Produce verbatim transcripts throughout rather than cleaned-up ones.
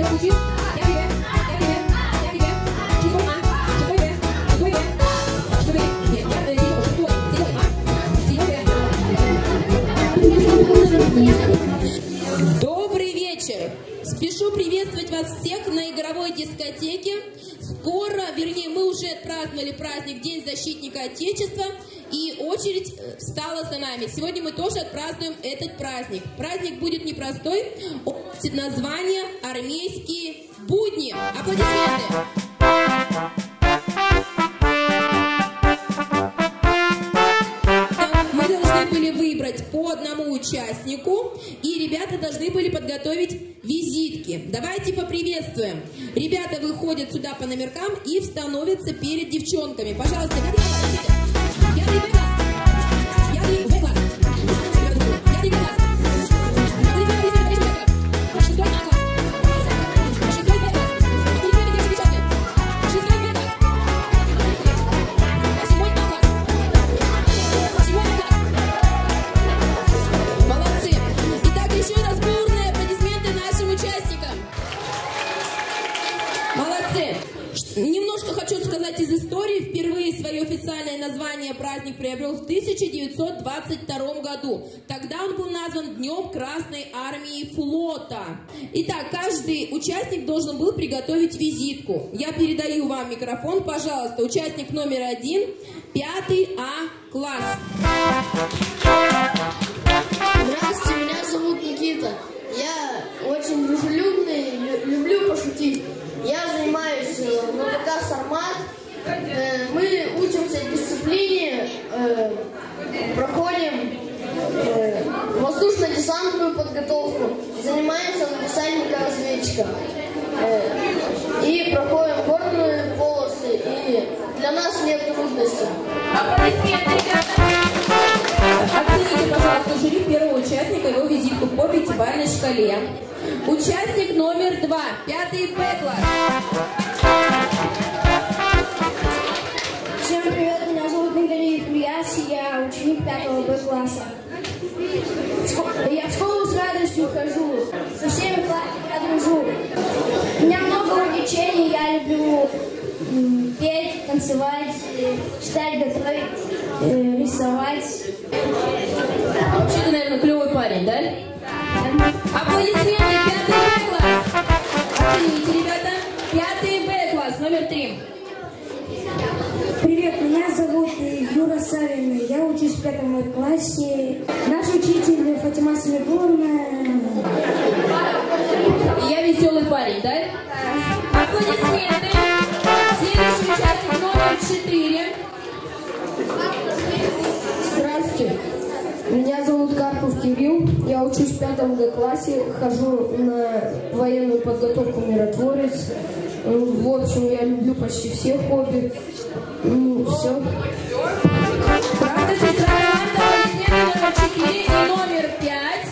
Добрый вечер! Спешу приветствовать вас всех на игровой дискотеке. Скоро, вернее, мы уже отпраздновали праздник День защитника Отечества, и очередь встала за нами. Сегодня мы тоже отпразднуем этот праздник. Праздник будет непростой, он носит название «Армейские будни». Аплодисменты! Выбрать по одному участнику, и ребята должны были подготовить визитки. Давайте поприветствуем. Ребята выходят сюда по номеркам и становятся перед девчонками. Пожалуйста, я Немножко хочу сказать из истории. Впервые свое официальное название праздник приобрел в тысяча девятьсот двадцать втором году. Тогда он был назван Днем Красной Армии Флота. Итак, каждый участник должен был приготовить визитку. Я передаю вам микрофон, пожалуйста. Участник номер один, пятый А класс. Здравствуйте, меня зовут Никита. Я очень дружелюбный, люблю пошутить. Я занимаюсь в ВПК «Сармат». Мы учимся дисциплине, проходим воздушно-десантную подготовку, занимаемся десантника-разведчика и проходим горные полосы, и для нас нет трудностей. Аплодисменты, ребята! Оцените, пожалуйста, жюри первого участника, его визитку по пятибалльной шкале. Участник номер два, пятый Б класс. Всем привет, меня зовут Нагдариев Ильяс, я ученик пятого Б класса. Я в школу с радостью хожу, со всеми классами я дружу. У меня много увлечений, я люблю петь, танцевать, читать, готовить, рисовать. Вообще ты, наверное, клевый парень, да? Аплодисменты, пятый Б класс. Оцените, ребята. Пятый Б класс, номер три. Привет, меня зовут Юра Савин. Я учусь в пятом Б классе. Наш учитель Фатима Самигуловна. Я веселый парень, да? Аплодисменты. Следующий участник номер четыре. Здравствуйте. Меня зовут Карпов Кирилл, я учусь в пятом Г классе, хожу на военную подготовку «Миротворец». В общем, я люблю почти все хобби. Ну, все. Правда, сестра команда, номер четыре и номер пять.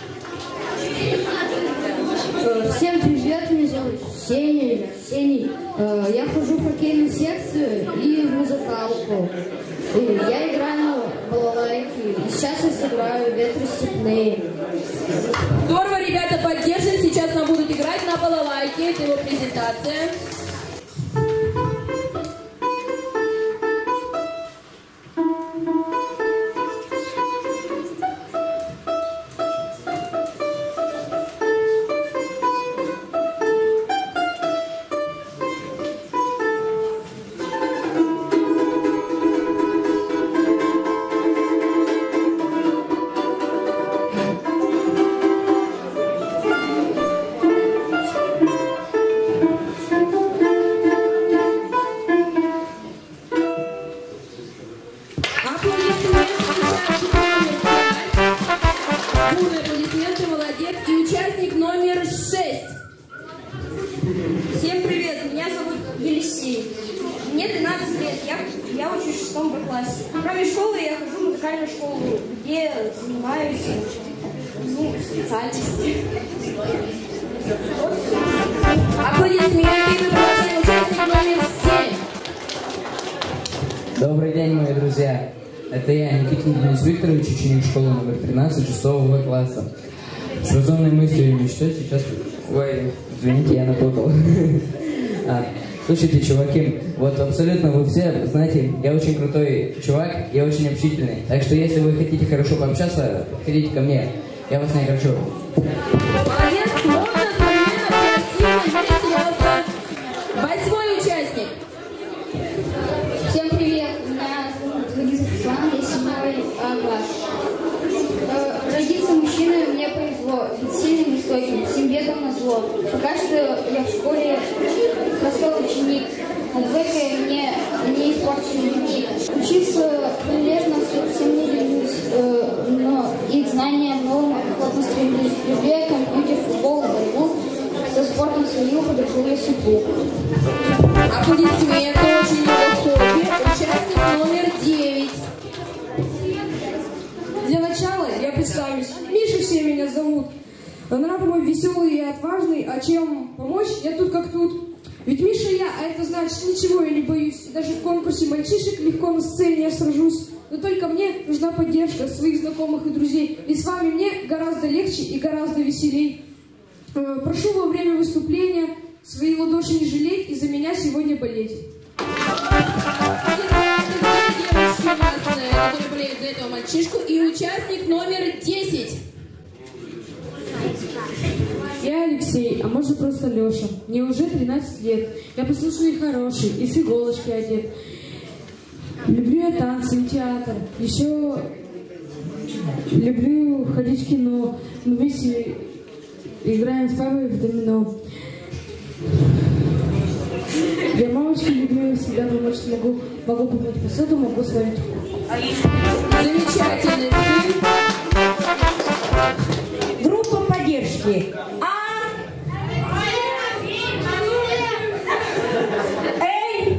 Всем привет, меня зовут Сеня. Сеня. Я хожу в хоккейную секцию и в музыкалку. Я играю на балалайке, и сейчас я сыграю «Ветры степные». Здорово, ребята, поддержим. Сейчас нам будут играть на балалайке. Это его презентация. Всем привет, меня зовут Елисей. Мне двенадцать лет, я, я учусь в шестом Б классе. Кроме школы я хожу в музыкальную школу, где занимаюсь ну, специальностью. Аплодисменты, мы участник номер семь. Добрый день, мои друзья. Это я, Никитин Денис Викторович, ученик школы номер тринадцать шестого В класса. С разумной мыслью и мечтой сейчас Ой, извините, я напутал. А, слушайте, чуваки, вот абсолютно вы все знаете, я очень крутой чувак, я очень общительный. Так что если вы хотите хорошо пообщаться, подходите ко мне, я вас не огорчу. Молодец, модно, современно, креативно, весело. Восьмой участник. Всем привет, меня зовут Вагизов Ислам, я седьмой А класс. Э, Родиться мужчиной мне повезло, быть сильным и стойким, всем бедам назло. Пока что я в школе простой ученик, над двойкой мне не испорченный ученик. Учиться прилежно совсем не ленюсь, э, но и к знаниям новым охотно стремлюсь. Люблю компьютер, футбол, борьбу, со спортом свою подошел я судьбу. Аплодисменты, очень много хобби. Участник номер девять. Для начала я представлюсь. Миша все меня зовут. Нрав мой веселый и отважный, а чем помочь, я тут как тут. Ведь Миша я, а это значит, ничего я не боюсь. Даже в конкурсе мальчишек легко на сцене я сражусь. Но только мне нужна поддержка своих знакомых и друзей. И с вами мне гораздо легче и гораздо веселей. Прошу во время выступления свои ладоши не жалеть и за меня сегодня болеть. Девочки у нас, которые болеют за этого мальчишку. И участник номер десять. Я Алексей, а может просто Леша. Мне уже тринадцать лет. Я послушный и хороший, и с иголочки одет. Люблю я танцы и театр. Еще люблю ходить в кино. Мы вместе играем с папой в домино. Я мамочки люблю, всегда помочь могу. Могу помыть посуду, могу сварить. Замечательный сын. Группа поддержки. А? Эй!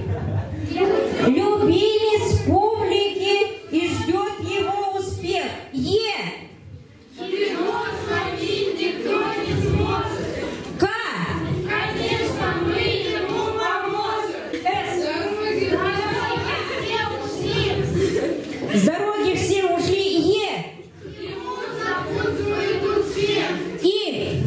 Любимец публики и ждет его успех. Е! К! Конечно, мы ему поможем. С дороги все ушли. Е! Ему сопутствует успех. И!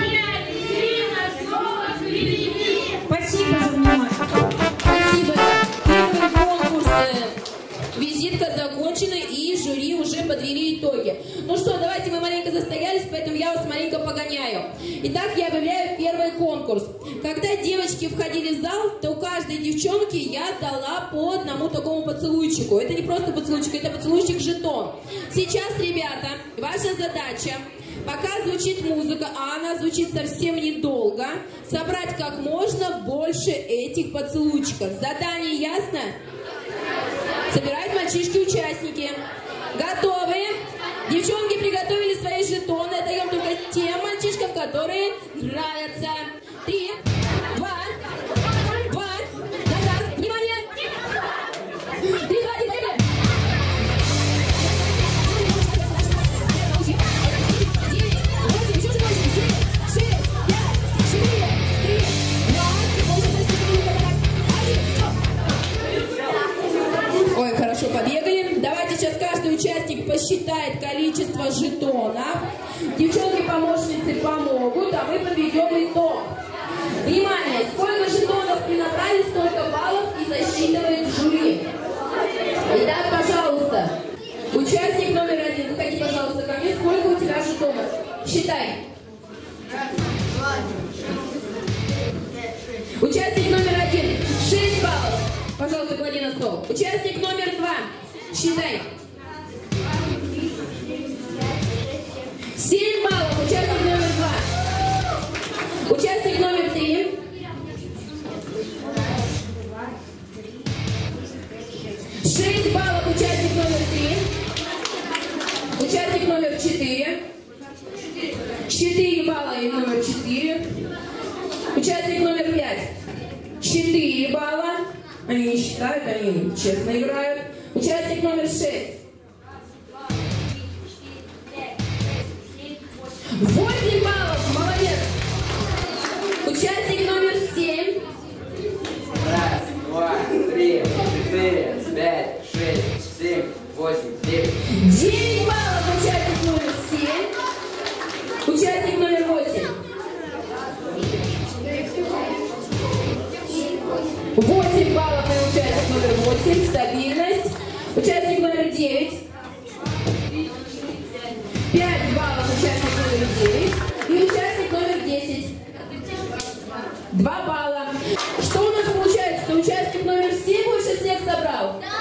Спасибо за внимание. Спасибо. Первый конкурс. Визитка закончена, и жюри уже подвели итоги. Ну что, давайте, мы маленько застоялись, поэтому я вас маленько погоняю. Итак, я объявляю первый конкурс. Когда девочки входили в зал, то у каждой девчонки я дала по одному такому поцелуйчику. Это не просто поцелуйчик, это поцелуйчик-жетон. Сейчас, ребята, ваша задача, пока звучит музыка, а она звучит совсем недолго, собрать как можно больше этих поцелуйчиков. Задание ясно? Собирают мальчишки-участники. Готовы? Девчонки приготовили свои жетоны. Отдаем только тем мальчишкам, которые нравятся. Три, два, два, назад. Внимание! Три, два, один, поехали! Девять, восемь, еще восемь, семь, шесть, пять, четыре, три, два, один, стоп! Ой, хорошо побегали. Давайте сейчас каждый участник посчитает количество жетонов. Девчонки-помощницы помогут, а мы подведем итог. Внимание! Сколько жетонов при набрали, столько баллов и засчитывает жюри. Итак, пожалуйста, участник номер один. Выходи, пожалуйста, ко мне. Сколько у тебя жетонов? Считай. Участник номер один. шесть баллов. Пожалуйста, клади на стол. Участник номер два. Считай. семь баллов. Участник номер два. Участник номер три. шесть баллов. Участник номер три. Участник номер четыре. четыре балла и номер четыре. Участник номер пять. четыре балла. Они не считают, они честно играют. Участник номер шесть. восемь баллов. Молодец. Участник номер семь. Раз, два, три, четыре, пять, шесть, семь, восемь, девять. девять баллов. Участник номер семь. Участник номер восемь. восемь баллов на участник номер восемь, стабильность. Участник номер девять. пять баллов участник номер девять. И участник номер десять. два балла. Что у нас получается? Участник номер семь больше всех собрал? Да!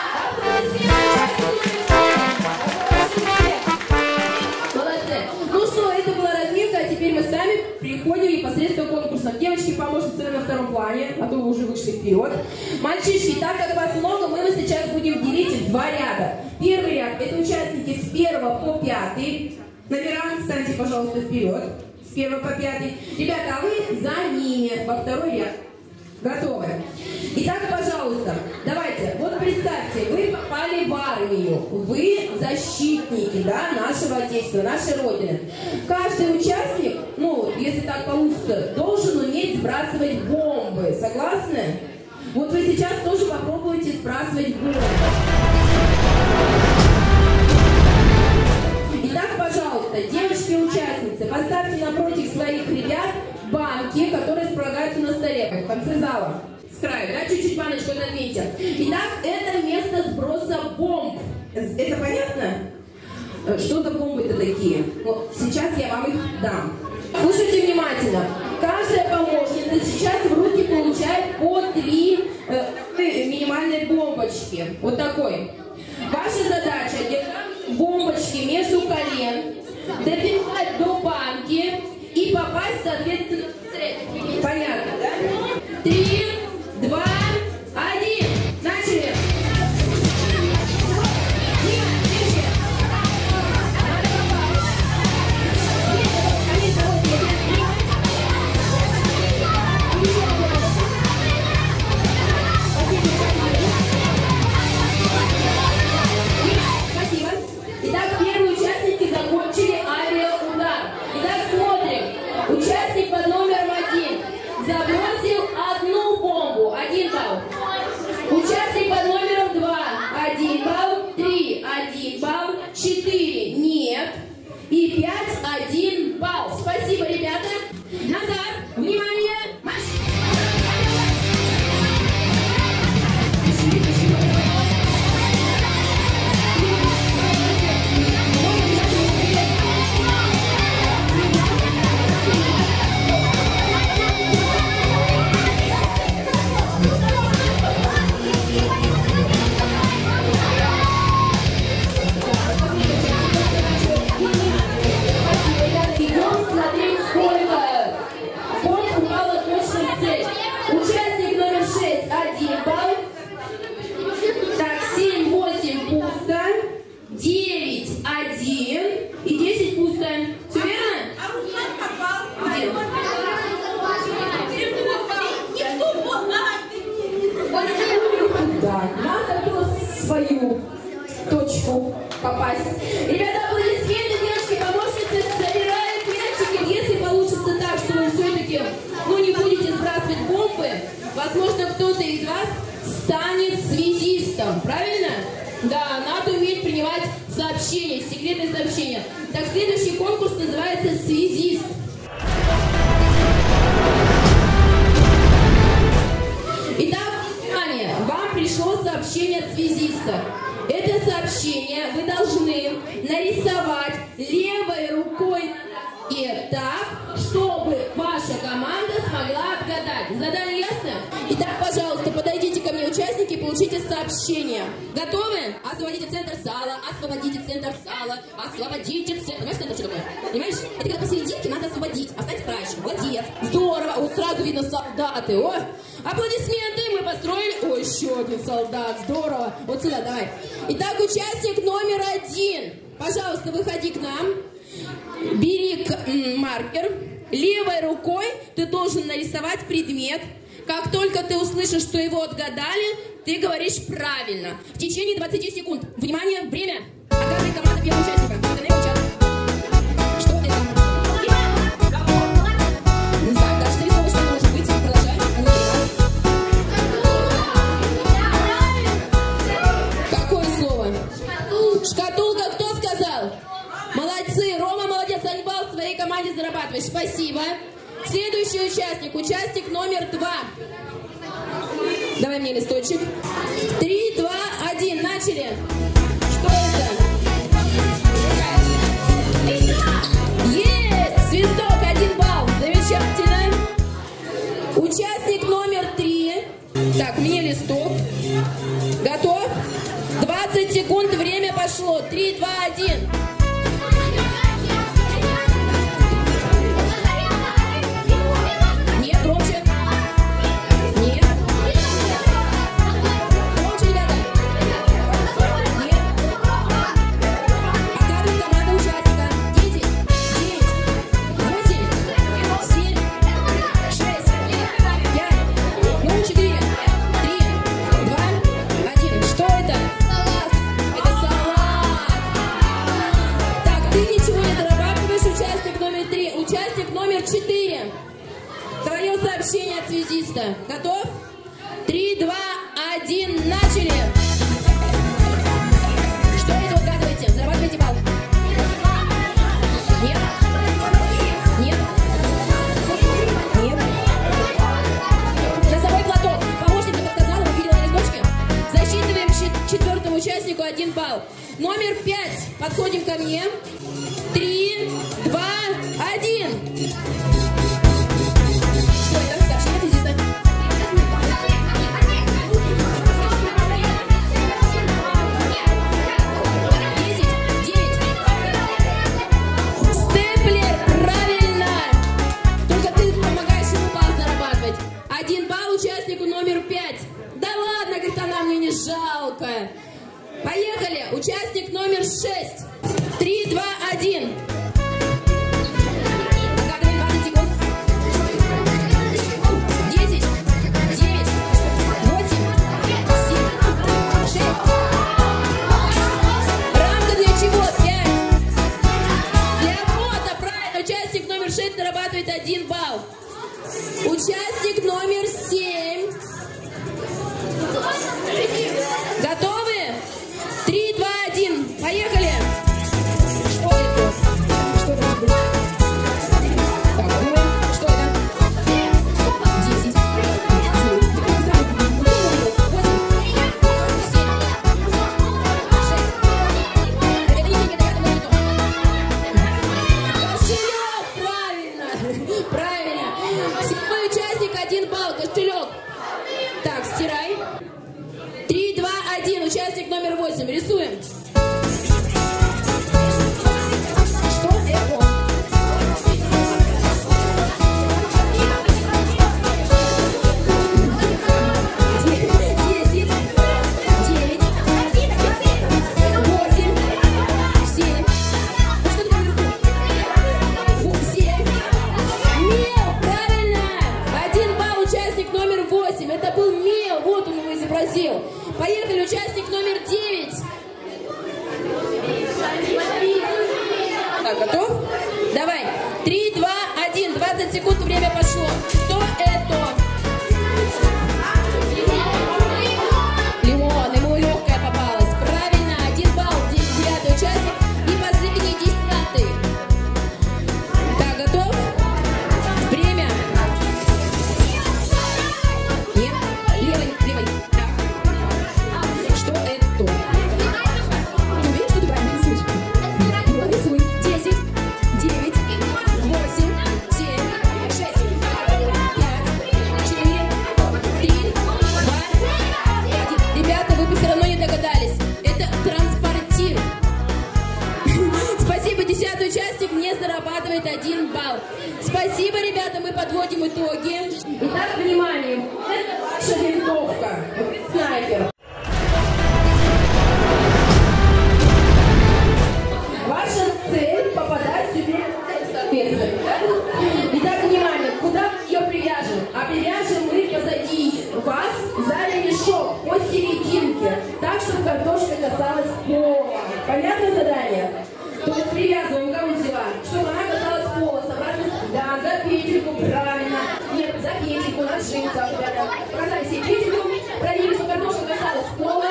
Молодцы. Ну что, это была разминка, а теперь мы сами переходим непосредственно к конкурсам. Девочки, помощницы на втором плане, а то вы уже вышли вперед. Мальчишки, так как вас много, мы вас сейчас будем делить в два ряда. Первый ряд – это участники с первого по пятый. Номера, встаньте, пожалуйста, вперед. С первого по пятый. Ребята, а вы за ними во второй ряд. Готовы? Итак, пожалуйста, давайте, вот представьте, вы попали в армию, вы защитники, да, нашего Отечества, нашей Родины. Каждый участник, ну, если так получится, должен уметь сбрасывать бомбы. Согласны? Вот вы сейчас тоже попробуйте сбрасывать бомбы. Итак, пожалуйста, девочки-участницы, поставьте напротив своих ребят банки, которые располагаются на столе, в конце зала, с краю, да, чуть-чуть баночку надвиньте. Итак, это место сброса бомб. Это понятно? Что за бомбы-то такие? Вот сейчас я вам их дам. Слушайте внимательно. Каждая помощница сейчас в руки получает по три э, минимальные бомбочки. Вот такой. Ваша задача держать бомбочки между колен, добежать до банки и попасть, соответственно, в цель. Понятно, да? Три, два, один. Начали. Спасибо. Итак, первые участники закончили авиаудар. Итак, смотрим. Участник под номером один забросил одну бомбу, один балл. Участник под номером два, один балл, три, один балл, четыре, нет, и пять, один балл. Спасибо, ребята. Назад, внимание, марш! девять, один и десять пусто. Все верно? А Руслан попал. Да, надо было свою точку попасть. Ребята, аплодисменты, девочки, помощницы собирают мячики. Если получится так, что вы все-таки ну, не будете сбрасывать бомбы, возможно, кто-то из вас станет связистом. Правильно? Да, надо уметь принимать сообщения, секретные сообщения. Так, следующий конкурс называется «Связист». Итак, внимание, вам пришло сообщение от связиста. Это сообщение вы должны нарисовать левой рукой и так, чтобы ваша команда смогла отгадать. Задание ясно? Итак, пожалуйста, подойдите ко мне, участники, получите сообщение. Готовы? Освободите центр зала, освободите центр зала, освободите центр. Понимаешь, центр что такое? Понимаешь? Это когда посерединке надо освободить. Оставить краешек. Молодец. Здорово. Вот сразу видно солдаты. О, аплодисменты. Мы построили. О, еще один солдат. Здорово. Вот сюда, давай. Итак, участник номер один. Пожалуйста, выходи к нам. Бери маркер. Левой рукой ты должен нарисовать предмет. Как только ты услышишь, что его отгадали, ты говоришь правильно. В течение двадцати секунд. Внимание, время. Отгадывает команда первого участника. Остальные молчат. Что это? Не знаю, даже нарисовал, что может быть. Продолжай. Какое слово? Шкатулка. Кто сказал? Молодцы. Рома, молодец. Один балл в своей команде зарабатываешь. Спасибо. Следующий участник. Участник номер два. Давай мне листочек. Три, два, один. Начали. Что это? Есть! Свисток, один балл. Замечательно. Участник номер три. Так, мне листок. Готов? двадцать секунд, время пошло. Три, два, один. Нет, громче. Нет. Громче, ребята. Нет. Отгадывает команда участника. Десять, девять, восемь, семь, шесть, пять, ну, четыре, три, два, один. Что это? Салат. Это салат. Так, ты ничего не дорабатываешь, участник номер три. Участник номер четыре. Твое сообщение от связиста. Готов? Три, два, один. Начали. Что это угадываете? Зарабатывайте балл. Нет. Нет. Нет. Носовой платок. Помощница подсказала, вы видела на листочке. Засчитываем четвертому участнику один балл. Номер пять. Подходим ко мне. Три, два, один. Что это? Сообщение от связиста. Десять, девять. Степлер, правильно. Только ты помогаешь ему балл зарабатывать. Один балл участнику номер пять. Да ладно, говорит, она мне не жалко. Поехали. Участник номер шесть. Три, два, один. Отгадываем двадцать секунд. Десять, девять, восемь, семь, шесть. Рамка для чего? Пять. Для фото, правильно. Участник номер шесть зарабатывает один балл. Участник номер семь. Готовы? Три, два, один. Поехали. Что это? Что это может быть? Так, думаем. Что это? Десять. Девять. Восемь. Семь. Шесть. Это не деньги, это монету. Кошелек. Правильно. Правильно. Седьмой участник, один балл. Кошелек. Так, стирай. Три, два, один. Участник номер восемь. Рисуем. Что это? Десять, девять, восемь, семь. Что такое наверху? Семь. Мел, правильно. Один балл, участник номер восемь. Это был мел. Вот он его изобразил. Поехали, участник номер девять. Так, готов? Давай. Три, два, один. двадцать секунд, время пошло. Что это? Лимон. Ему легкая попалась. Правильно. Один балл. Девятый участник. И последний, десятый. Так, готов? Время. Нет. Левой, левой. Так. Что это? Ты уверен, что ты правильно рисуешь? Ну, рисуй. Десять, девять, восемь, семь, шесть, пять, четыре, три, два, один. Ребята, вы бы все равно не догадались. Это транспортир. Спасибо, десятый участник не зарабатывает один балл. Спасибо, ребята, мы подводим итоги. Итак, внимание, это ваша винтовка. Снайпер. Ваша цель — попадать себе в соответствие. Итак, внимание, куда мы ее привяжем? А привяжем мы позади вас за ремешок по серединке, так, чтобы картошка касалась пола. Понятное задание? То есть привязываем гаузева, чтобы она касалась пола, собраться, да, за петельку, правильно. Нет, за петельку, на джинсах, ребята. Показали себе петельку, проверили, что картошка касалась пола.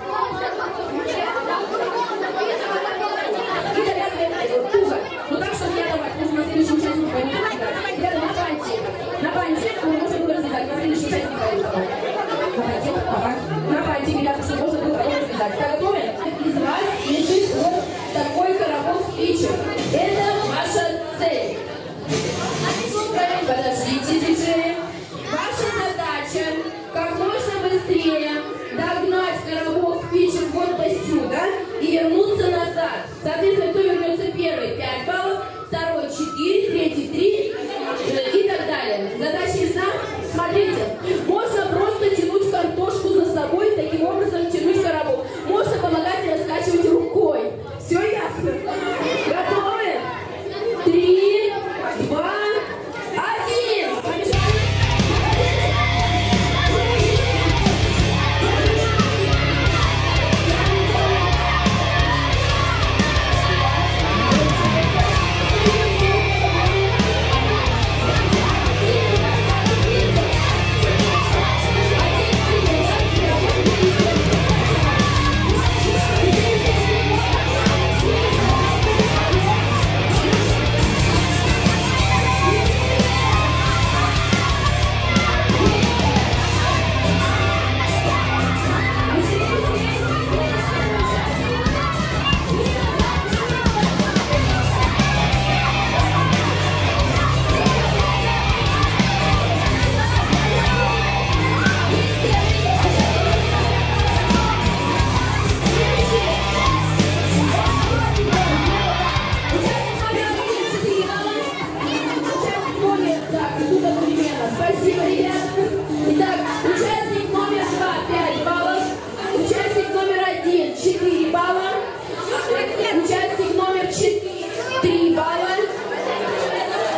И завязываем туго. Ну так, чтобы не оторвать, нужно на следующем участнику поймать. Ребята, на панте, на панте, можно было развязать, на следующем участнику поймать.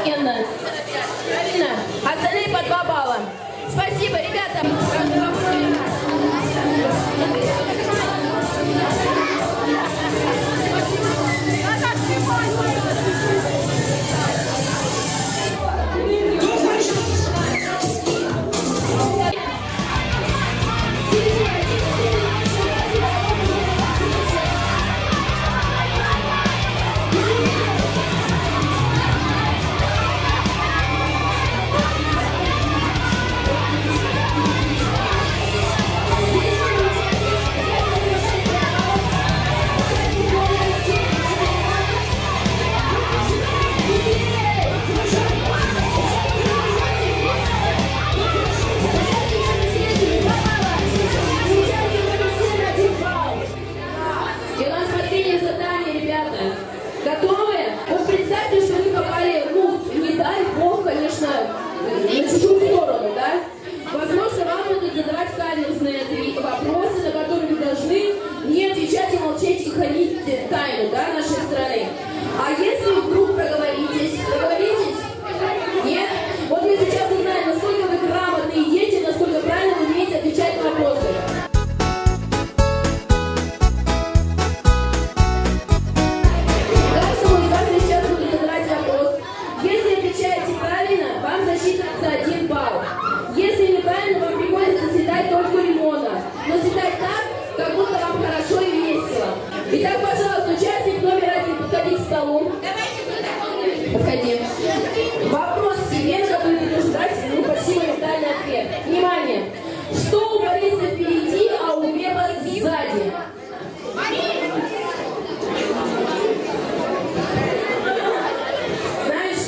Инна. Правильно? Остальные по два балла. Спасибо, ребята. Вопросы, на которые вы должны не отвечать и молчать и хранить тайну, да, нашей страны. А если вдруг проговоритесь, проговоритесь? Нет? Вот мы сейчас узнаем, насколько вы грамотные дети, насколько правильно вы умеете отвечать на вопросы. Каждому из вас сейчас буду задавать вопрос. Если отвечаете правильно, вам засчитывается один балл. Если неправильно, вам приходится съедать только лимона. Но съедать так, как будто вам хорошо и весело. Итак, пожалуйста, участник номер один, подходи к столу. Подходи. Вопрос себе, на который ты должен дать ну, почти моментальный ответ. Внимание! Что у Бориса впереди, а у Глеба сзади? Знаешь?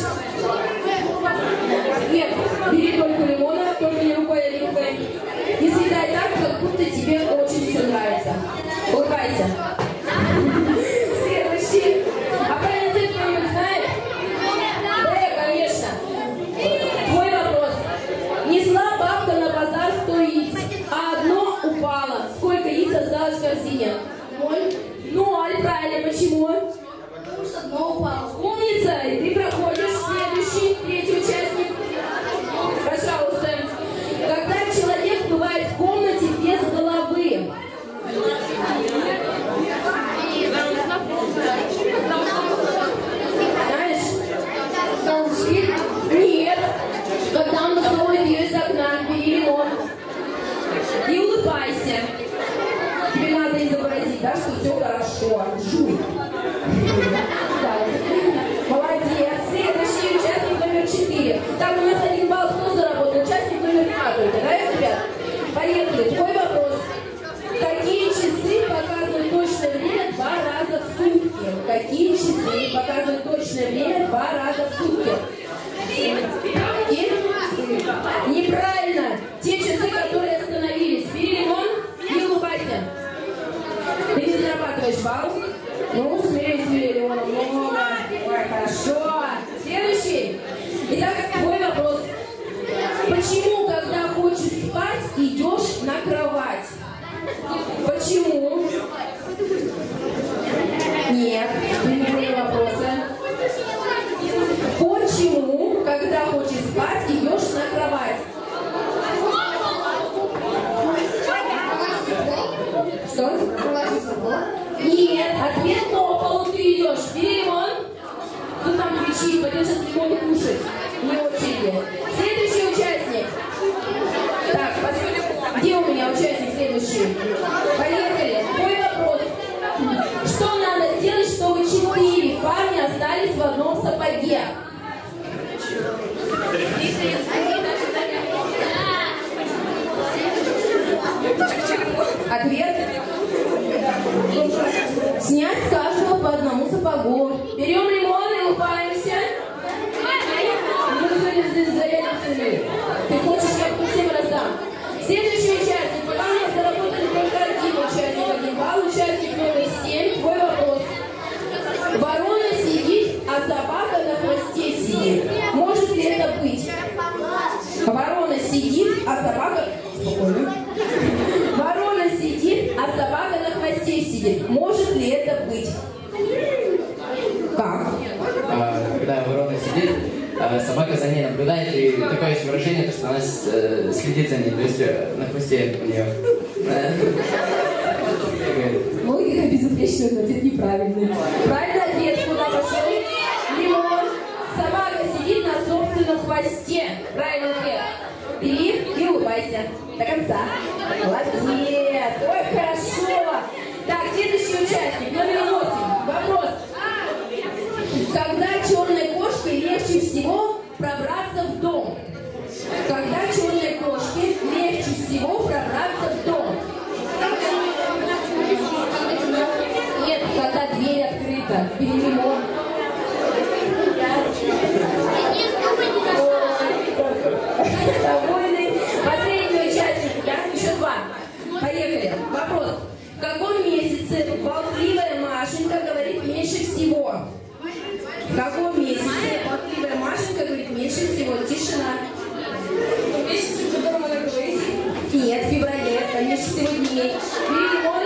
Нет, бери только лимона, только не рукой, а липкой. И съедай так, как будто тебе очень все нравится. Улыбайся. Следующий. А правильно ты кто-нибудь знает? Да, конечно. Твой вопрос. Несла бабка на базар сто яиц, а одно упало. Сколько яиц осталось в корзине? Ноль. Ноль, правильно. Почему? Потому что одно упало. Умница. И ты проходишь. Следующий, третий участник. Пожалуйста. Когда человек бывает в комнате без головы? Знаешь? Когда он спит? Нет. Когда он высовывает ее из окна, бери лимон. И улыбайся. Тебе надо изобразить, да, что все хорошо. Жуй. Молодец. Следующий участник номер четыре. Там у нас один балл. Кто заработал? Участник номер два только, да, ребят? Поехали. Твой вопрос. Какие часы показывают точное время два раза в сутки? Какие часы показывают точное время два раза в сутки? И? Неправильно. Те часы, которые остановились. Бери лимон и улыбайся. Ты не зарабатываешь балл. Ну, смей, смей, лимона много. Ой, хорошо. Следующий. Итак, твой вопрос. Почему, когда хочешь спать, идешь на кровать? Почему? Нет, не понял вопроса. Почему, когда хочешь спать, идешь на кровать? Что? Нет, ответ по полу ты идешь. Бери лимон. Кто там кричит, пойдешь сейчас лимон кушать. Не очереди. Следующий участник. Так, пос... где у меня участник следующий? Поехали. Твой вопрос. Что надо сделать, чтобы четыре парня остались в одном сапоге? Ответ. Снять с каждого по одному сапогу. Берем лимон и улыбаемся. Мы сегодня здесь зарядимся. Ты хочешь, я по всем раздам. Следующий участник. Пока у нас заработали только один участник, один балл. Участник номер семь. Твой вопрос. Ворона сидит, а собака на хвосте сидит. Может ли это быть? Ворона сидит, а собака... Спокойно. Ворона сидит, а собака на хвосте сидит. Может ли это быть? Как? А, когда ворона сидит, э, собака за ней наблюдает, и такое есть выражение, что она э, следит за ней, то есть э, на хвосте у нее. Логика безупречная, но ответ неправильный. Правильный ответ, куда пошел? Лимон. Собака сидит на собственном хвосте. Правильный ответ. Бери и улыбайся до конца. Молодец. Ой, хорошо. Так, следующий участник, номер восемь. Вопрос. Когда черной кошке легче всего пробраться в дом? Когда черной кошке легче всего пробраться в дом? Нет, когда дверь открыта. Перелимон. Довольный. Последний участник, да? Еще два. Поехали. Вопрос. В каком месяце болтливая Машенька говорит меньше всего? В каком месяце болтливая Машенька говорит меньше всего? Тишина. Месяц, в котором она говорит? Нет, в феврале, меньше всего дней. Перелимон.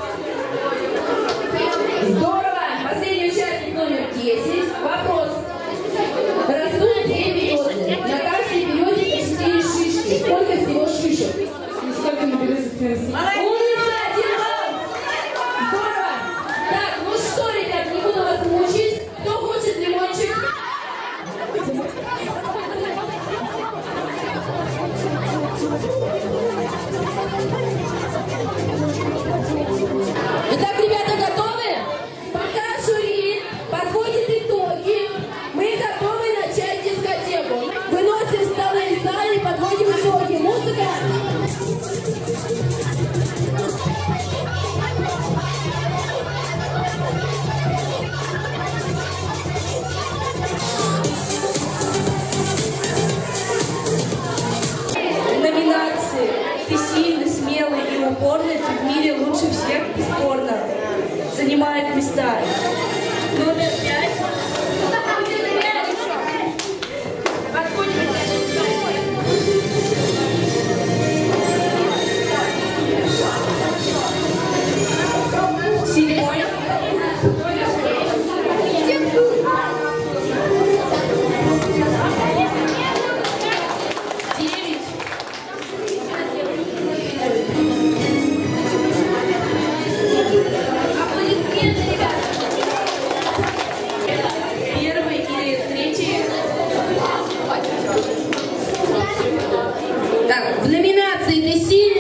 Здорово! Последний участник номер десять. Вопрос. Растут две березы. На каждой березе по четыре шишки. Сколько всего шишек? Сколько на березе? Умница! Один балл! Здорово! Так, ну что, ребят, не буду вас мучить. Кто хочет лимончик? Итак, ребята, готовы? Пока жюри подводит итоги, мы готовы начать дискотеку. Выносим столы из зала и подводим итоги. Музыка! Номинации «Ты сильный, смелый и упорный, ты в мире лучше всех, бесспорно» занимает места. Номер пять. Седьмой. Первый или третий? Так, в номинации «Ты сильный,